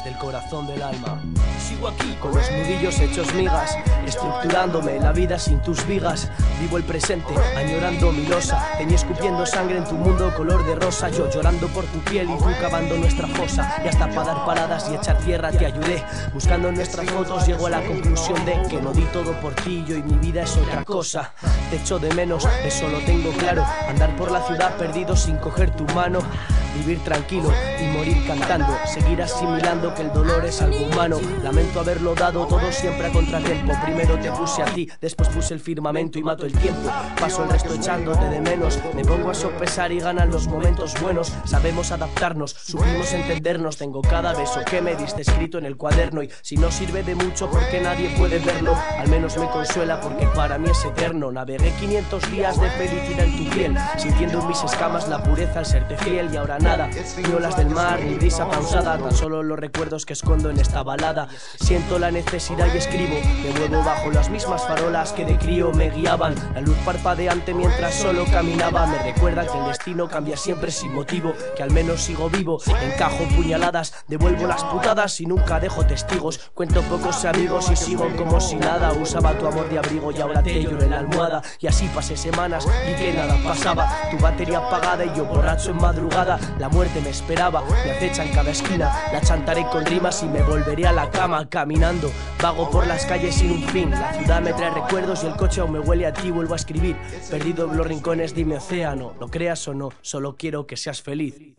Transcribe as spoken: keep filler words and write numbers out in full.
del corazón del alma. Sigo aquí con los nudillos hechos migas, estructurándome la vida sin tus vigas. Vivo el presente, añorando mi losa. Teñí escupiendo sangre en tu mundo color de rosa. Yo llorando por tu piel y tú cavando nuestra fosa. Y hasta para dar paradas y echar tierra te ayudé. Buscando en nuestras fotos llego a la conclusión de que no di todo por ti, yo y mi vida es otra cosa. Te echo de menos, eso lo tengo claro. Andar por la ciudad perdido sin coger tu mano. Vivir tranquilo y morir cantando. Seguir asimilando que el dolor es algo humano. Lamento haberlo dado todo siempre a contratiempo. Primero te puse a ti, después puse el firmamento y mato el tiempo. Paso el resto echándote de menos. Me pongo a sopesar y ganan los momentos buenos. Sabemos adaptarnos, supimos entendernos. Tengo cada beso que me diste escrito en el cuaderno. Y si no sirve de mucho porque nadie puede verlo, al menos me consuela porque para mí es eterno. Navegué quinientos días de felicidad en tu piel, sintiendo en mis escamas la pureza al serte fiel. Y ahora nada, ni olas del mar, ni brisa pausada, tan solo los recuerdos que escondo en esta balada. Siento la necesidad y escribo de nuevo bajo las mismas farolas que de crío me guiaban. La luz parpadeante mientras solo caminaba me recuerda que el destino cambia siempre sin motivo, que al menos sigo vivo. Encajo puñaladas, devuelvo las putadas y nunca dejo testigos. Cuento pocos amigos y sigo como si nada. Usaba tu amor de abrigo y ahora te lloro en la almohada. Y así pasé semanas y que nada pasaba. Tu batería apagada y yo borracho en madrugada. La muerte me esperaba, me acecha en cada esquina. La chantaré con rimas y me volveré a la cama caminando. Vago por las calles sin un fin. La ciudad me trae recuerdos y el coche aún me huele a ti. Vuelvo a escribir, perdido en los rincones de mi océano. Lo creas o no, solo quiero que seas feliz.